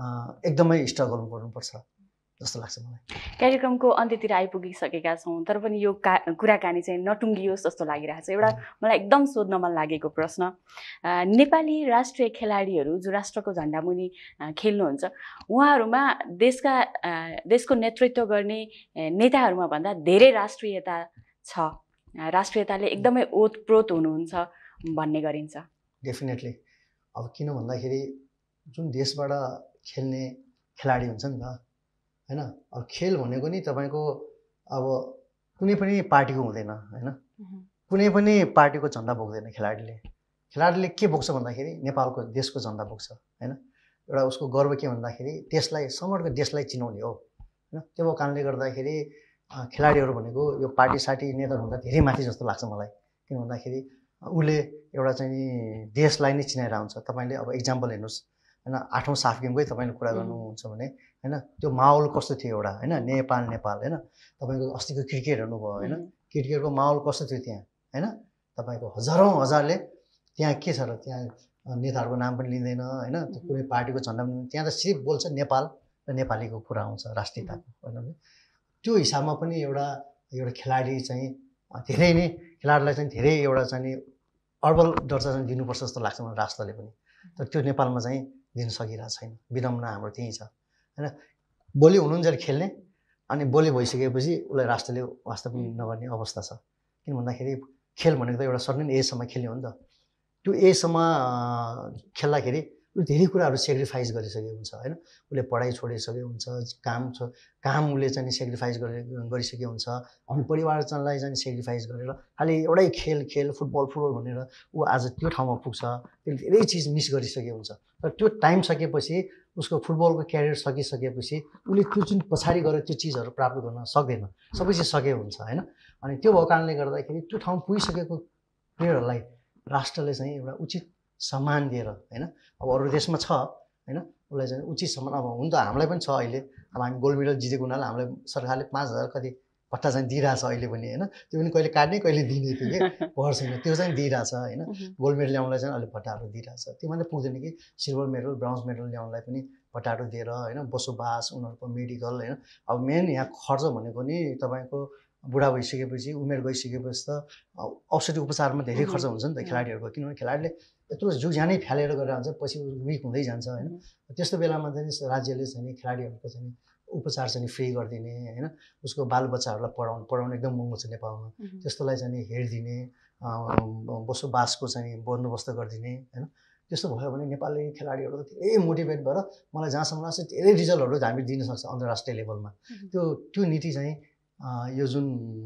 एकदमै स्ट्रगल गर्नुपर्छ जस्तो लाग्छ मलाई। कार्यक्रमको अन्त्यतिर आइपुगिसकेका छौँ, तर पनि यो का कुराकानी चाहिँ नटुङ्गियोस् जस्तो लागिरहेको छ। एउटा मलाई एकदम सोध्न मन लागेको प्रश्न, नेपाली राष्ट्रिय खेलाडीहरू जो राष्ट्रको झन्डामुनि खेल्नुहुन्छ, उहाँहरूमा देशका देशको नेतृत्व गर्ने नेताहरूमा भन्दा धेरै राष्ट्रियता छ, राष्ट्रियताले एकदमै ओतप्रोत हुनुहुन्छ भन्ने गरिन्छ। डेफिनेटली। अब किन भन्दाखेरि जुन देशबाट खेल्ने खेलाडी हुन्छ नि त होइन। अब खेल भनेको नि तपाईँको अब कुनै पनि पार्टीको हुँदैन होइन, कुनै पनि पार्टीको झन्डा बोक्दैन खेलाडीले। खेलाडीले के बोक्छ भन्दाखेरि नेपालको देशको झन्डा बोक्छ होइन। एउटा उसको गर्व के भन्दाखेरि देशलाई, समग्र देशलाई चिनाउने हो होइन। त्यो कारणले गर्दाखेरि खेलाडीहरू भनेको यो पार्टी सार्टी नेताभन्दा धेरै माथि जस्तो लाग्छ मलाई। किन भन्दाखेरि उसले एउटा चाहिँ देशलाई नै चिनाएर आउँछ। तपाईँले अब इक्जाम्पल हेर्नुहोस् होइन, आठौँ साफ गेमकै तपाईँले कुरा गर्नुहुन्छ भने होइन, त्यो माहौल कस्तो थियो एउटा होइन, नेपाल नेपाल होइन। तपाईँको अस्तिको क्रिकेट हेर्नुभयो होइन, क्रिकेटको माहौल कस्तो थियो त्यहाँ होइन। तपाईँको हजारौँ हजारले त्यहाँ के छ र त्यहाँ नेताहरूको नाम पनि लिँदैन होइन, कुनै पार्टीको झन्डा पनि, त्यहाँ त सिर्फ बोल्छ नेपाल र नेपालीको कुरा आउँछ राष्ट्रियताको होइन। त्यो हिसाबमा पनि एउटा एउटा खेलाडी चाहिँ धेरै नै खेलाडीलाई चाहिँ धेरै एउटा चाहिँ अब्बल दर्जा चाहिँ दिनुपर्छ जस्तो लाग्छ मलाई राष्ट्रले पनि। तर त्यो नेपालमा चाहिँ दिन सकिरहेको छैन। विडम्बना हाम्रो त्यहीँ छ होइन। बोली हुनुहुन्छ खेल्ने अनि बोली भइसकेपछि उसलाई राष्ट्रले वास्ता पनि नगर्ने अवस्था छ। किन भन्दाखेरि खेल भनेको त एउटा सर्टेन एजसम्म खेल्ने हो नि त। त्यो एजसम्म खेल्दाखेरि उसले धेरै कुराहरू सेक्रिफाइस गरिसकेको हुन्छ होइन। उसले पढाइ छोडिसकेको हुन्छ, काम छ काम उसले चाहिँ सेक्रिफाइस गरे गरिसकेको हुन्छ, अनि परिवारलाई चाहिँ सेक्रिफाइस गरेर खालि एउटै खेल खेल फुटबल फुटबल भनेर ऊ आज त्यो ठाउँमा पुग्छ। त्यसले धेरै चिज मिस गरिसकेको हुन्छ। तर त्यो टाइम सकेपछि, उसको फुटबलको क्यारियर सकिसकेपछि उसले त्यो जुन पछाडि गएर त्यो चिजहरू प्राप्त गर्न सक्दैन, सबै चिज सकेको हुन्छ होइन। अनि त्यो भएको कारणले गर्दाखेरि त्यो ठाउँ पुगिसकेको प्लेयरहरूलाई राष्ट्रले चाहिँ एउटा उचित सम्मान दिएर होइन, अब अरू देशमा छ होइन, उसलाई चाहिँ उचित सम्मान अब हुन त हामीलाई पनि छ अहिले। अब हामी गोल्ड मेडल जितेको हुनाले हामीलाई सरकारले पाँच हजार कति पट्टा चाहिँ दिइरहेछ अहिले पनि होइन। त्यो पनि कहिले काट्ने कहिले दिने थियो कि भर छैन, त्यो चाहिँ दिइरहेछ होइन। गोल्ड मेडल ल्याउनलाई चाहिँ अहिले पट्टाहरू दिइरहेछ। त्यो मात्रै पुग्दैन कि सिल्भर मेडल ब्रोन्ज मेडल ल्याउनलाई पनि पट्टाहरू दिएर होइन, बसोबास उनीहरूको मेडिकल होइन। अब मेन यहाँ खर्च भनेको नि तपाईँको बुढा भइसकेपछि, उमेर गइसकेपछि त औषधि उपचारमा धेरै खर्च हुन्छ नि त खेलाडीहरूको। किनभने खेलाडीले यत्रो जिउ ज्यानै फ्यालेर गरेर हुन्छ, पछि विक हुँदै जान्छ होइन। त्यस्तो बेलामा चाहिँ राज्यले चाहिँ खेलाडीहरूको चाहिँ उपचार चाहिँ फ्री गरिदिने होइन, उसको बालबच्चाहरूलाई पढाउनु पढाउनु एकदम महँगो छ नेपालमा, त्यस्तोलाई चाहिँ हेरिदिने, बसोबासको चाहिँ बन्दोबस्त गरिदिने होइन। त्यस्तो भयो भने नेपाली खेलाडीहरू धेरै मोटिभेट भएर मलाई जहाँसम्म लाग्छ धेरै रिजल्टहरू हामी दिन सक्छ अन्तर्राष्ट्रिय लेभलमा। त्यो त्यो नीति चाहिँ यो जुन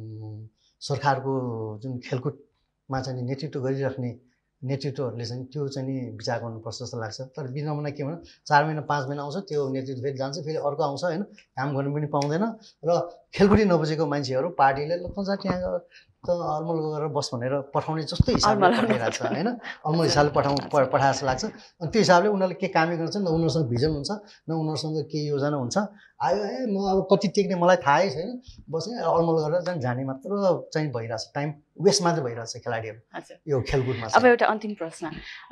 सरकारको जुन खेलकुदमा चाहिँ नेतृत्व गरिराख्ने नेतृत्वहरूले चाहिँ त्यो चाहिँ नि विचार गर्नुपर्छ जस्तो लाग्छ। तर विनम्र के भन्नु, चार महिना पाँच महिना आउँछ त्यो नेतृत्व फेरि जान्छ, फेरि अर्को आउँछ होइन, काम गर्नु पनि पाउँदैन। र खेलकुदै नबुझेको मान्छेहरू पार्टीले ल त त्यहाँ त अलमल गरेर बस भनेर पठाउने जस्तो हिसाबले पठाइरहेको छ होइन, अलमल हिसाबले पठाउँ पठाए जस्तो लाग्छ। अनि त्यो हिसाबले उनीहरूले के कामै गर्छ, न उनीहरूसँग भिजन हुन्छ न उनीहरूसँग के योजना हुन्छ। आयो ए म अब कति टेक्ने मलाई थाहै छैन, बसेँ अलमल गरेर चाहिँ जाने मात्र चाहिँ भइरहेछ, टाइम वेस्ट मात्रै भइरहेछ खेलाडीहरू यो खेलकुदमा। अब एउटा अन्तिम प्रश्न,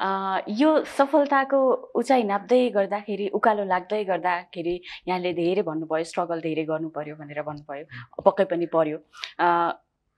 यो सफलताको उचाइ नाप्दै गर्दाखेरि, उकालो लाग्दै गर्दाखेरि यहाँले धेरै भन्नुभयो स्ट्रगल धेरै गर्नु पर्यो भनेर भन्नुभयो, पक्कै पनि पर्यो।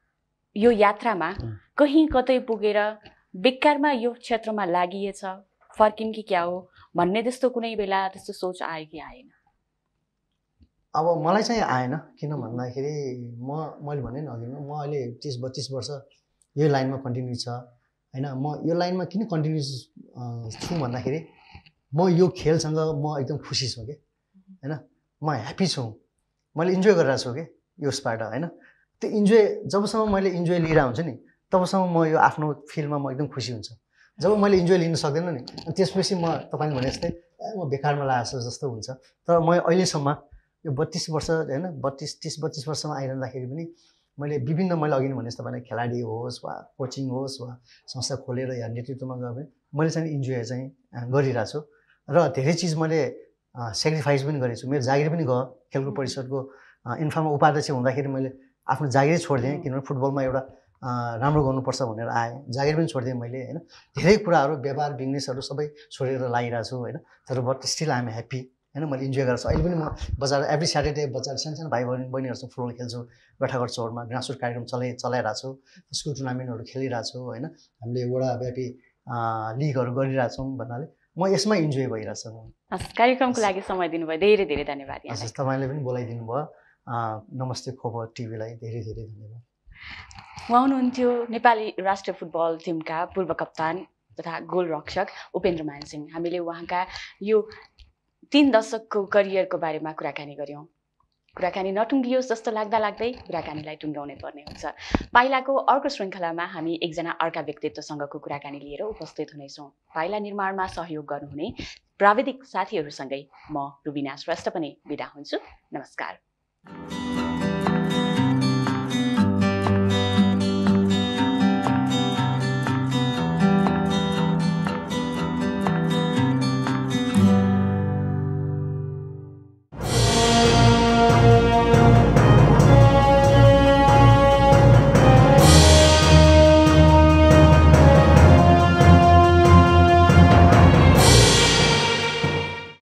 यो यात्रामा कहीँ कतै पुगेर बेकारमा यो क्षेत्रमा लागिएछ फर्किन् कि क्या हो भन्ने त्यस्तो कुनै बेला त्यस्तो सोच आयो कि आएन? अब मलाई चाहिँ आएन, किन भन्दाखेरि म मैले भने नि अघि म अहिले तिस बत्तिस वर्ष यो लाइनमा कन्टिन्यू छ होइन। म यो लाइनमा किन कन्टिन्यू छु भन्दाखेरि म यो खेलसँग म एकदम खुसी छु कि होइन, म ह्याप्पी छु, मैले इन्जोय गरिरहेको छु कि यसबाट होइन। त्यो इन्जोय जबसम्म मैले इन्जोय लिइरहेको हुन्छु नि तबसम्म म यो आफ्नो फिल्डमा म एकदम खुसी हुन्छ। जब मैले इन्जोय लिन सक्दैन नि त्यसपछि म तपाईँले भने जस्तै म बेकारमा लागेको जस्तो हुन्छ। तर म अहिलेसम्म यो बत्तिस वर्ष होइन बत्तिस तिस बत्तिस वर्षमा आइरहँदाखेरि पनि मैले विभिन्न मैले अघि भने जस्तो भने खेलाडी होस् वा कोचिङ होस् वा संस्था खोलेर या नेतृत्वमा गयो भने मैले चाहिँ इन्जोय चाहिँ गरिरहेको छु र धेरै चिज मैले सेक्रिफाइस पनि गरेको छु। मेरो जागिर पनि गयो, खेलकुद परिषदको इन्फामा उपाध्यक्ष हुँदाखेरि मैले आफ्नो जागिरै छोडिदिएँ, किनभने फुटबलमा एउटा राम्रो गर्नुपर्छ भनेर आएँ, जागिर पनि छोडिदिएँ मैले होइन। धेरै कुराहरू व्यवहार बिजनेसहरू सबै छोडेर लागिरहेको छु होइन। तर बट स्टिल आइएम ह्याप्पी होइन, मैले इन्जोय गरेको छु। अहिले पनि म बजार एभ्री स्याटरडे बजार सानो सानो भाइ बहिनी बहिनीहरूसँग फुटबल खेल्छु, गट्ठाघर चौरमा ग्रासरुट कार्यक्रम चलाइ चलाइरहेको छु, स्कुल टुर्नामेन्टहरू खेलिरहेको छु होइन। हामीले वडाव्यापी लिगहरू गरिरहेको छौँ भन्नाले म यसमा इन्जोय भइरहेको छु। कार्यक्रमको लागि समय दिनुभयो, धेरै धेरै धन्यवाद। हजुर, तपाईँले पनि बोलाइदिनु भयो, नमस्ते खोपा टिभीलाई धेरै धेरै धन्यवाद। उहाँ हुनुहुन्थ्यो नेपाली राष्ट्रिय फुटबल टिमका पूर्व कप्तान तथा गोलरक्षक उपेन्द्र मान सिंह। हामीले उहाँका यो तीन दशकको करियरको बारेमा कुराकानी गऱ्यौँ। कुराकानी नटुङ्गियोस् जस्तो लाग्दा लाग्दै कुराकानीलाई टुङ्गाउनै पर्ने हुन्छ। पाइलाको अर्को श्रृङ्खलामा हामी एकजना अर्का व्यक्तित्वसँगको कुराकानी लिएर उपस्थित हुनेछौँ। पाइला निर्माणमा सहयोग गर्नुहुने प्राविधिक साथीहरूसँगै म रुबिना श्रेष्ठ पनि बिदा हुन्छु। नमस्कार।